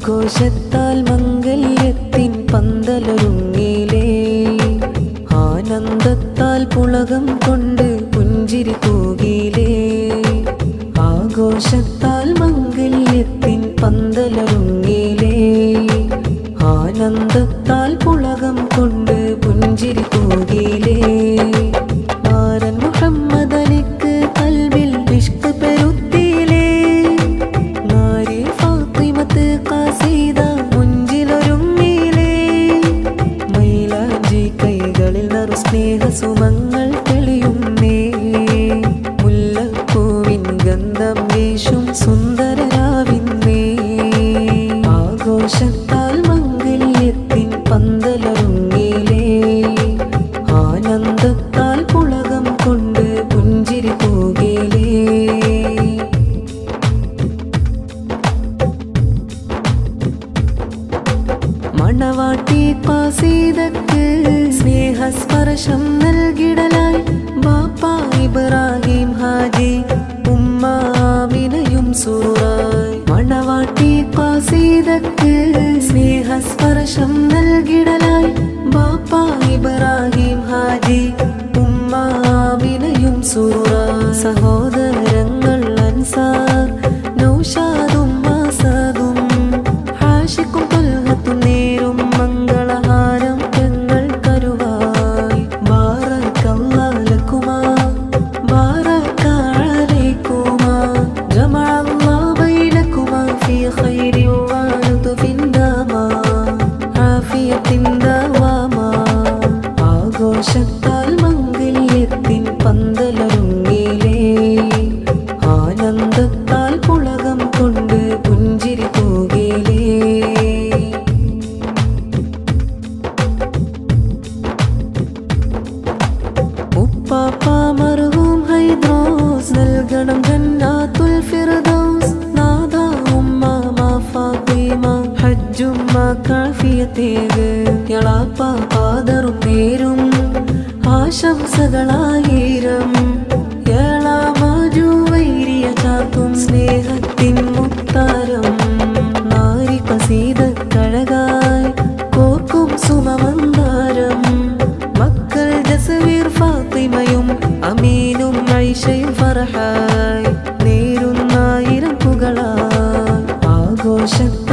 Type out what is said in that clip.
ആഘോഷത്താൽ മംഗല്യത്തിൻ പന്തലൊരുങ്ങിയിലേ ആനന്ദത്താൽ പുളകം കൊണ്ട് പുഞ്ചിരി തൂകിയിലേ ആഘോഷത്താൽ മംഗല്യത്തിൻ പന്തലൊരുങ്ങിയിലേ ആനന്ദത്താൽ പുളകം കൊണ്ട് പുഞ്ചിരി തൂകിയിലേ മാരൻ മുഹമ്മദ് അലിക്ക് കൽബിൽ ഇഷ്ക് പെരുത്തിയിലേ നാരി ഫാത്തിമത്ത് ഖസീദ മുഞ്ചിലൊരുങ്ങിയിലേ മൈലാഞ്ചി കൈകളിൽ നറു സ്നേഹ സുമങ്ങൾ തെളിയുന്നേ മുല്ലപ്പൂവിൻ ഗന്ധം വീശും സുന്ദരരാവിന്നേ ആഘോഷത്താൽ മംഗല്യത്തിൻ പന്തലൊരുങ്ങിയിലേ ആനന്ദത്താൽ പുളകം കൊണ്ട് പുഞ്ചിരി തൂകിയിലേ മണവാട്ടി ഖസീദക്ക് സ്നേഹസ്പർശം നൽകിടലായി ബാപ്പ ഇബ്രാഹിം ഹാജി ഉമ്മ ആമിനയും സുറൂറായി മണവാട്ടി ഖസീദക്ക് സ്നേഹസ്പർശം നൽകിടലായി ബാപ്പ ഇബ്രാഹിം ഹാജി ഉമ്മ ആമിനയും സുറൂറായി സഹോദരങ്ങൾ അൻസാർ നൗഷാദും മാസദും ഹാഷിക്കും തുൽഹത്തും നേരും മംഗളഹാരം ഞങ്ങൾ കരുവായി ബാറക്കല്ലാഹു ലക്കുമാ ബാറക അലൈക്കുമാ ജമഅല്ലാഹു ബൈനക്കുമാ ഫീ ഖൈരി വഅൽതുഫിൻ ദാമാ ആഫിയത്തിൻ ദവാമാ ആഘോഷത്താൽ മംഗല്യത്തിൻ പന്തലൊരുങ്ങിയിലേ ആനന്ദത്താൽ പുളകം കൊണ്ട് പുഞ്ചിരി തൂകിയിലേ ഉപ്പാപ്പ മർഹൂം ഹൈദ്രോസ് നൽകണം ജന്നാത്തുൽ ഫിർദൗസ് നാദ ഉമ്മ മാ ഫാത്തിമ ഹജ്ജുമ്മ കാഫിയത്തേക് യളാപ്പ പാദറും നേരും ആശംസകളായിരം ഏളാമാജുവൈരിയ ചാത്തും സ്നേഹത്തിൻ മുത്താരം നാരി ഖസീദക്കഴകായി കോർക്കും സുമമന്ദാരം മക്കൾ ജസവീർ ഫാത്തിമയും അമീനും ഐഷയും ഫർഹായ് നേരുന്നായിരം പുകളായി ആഘോഷ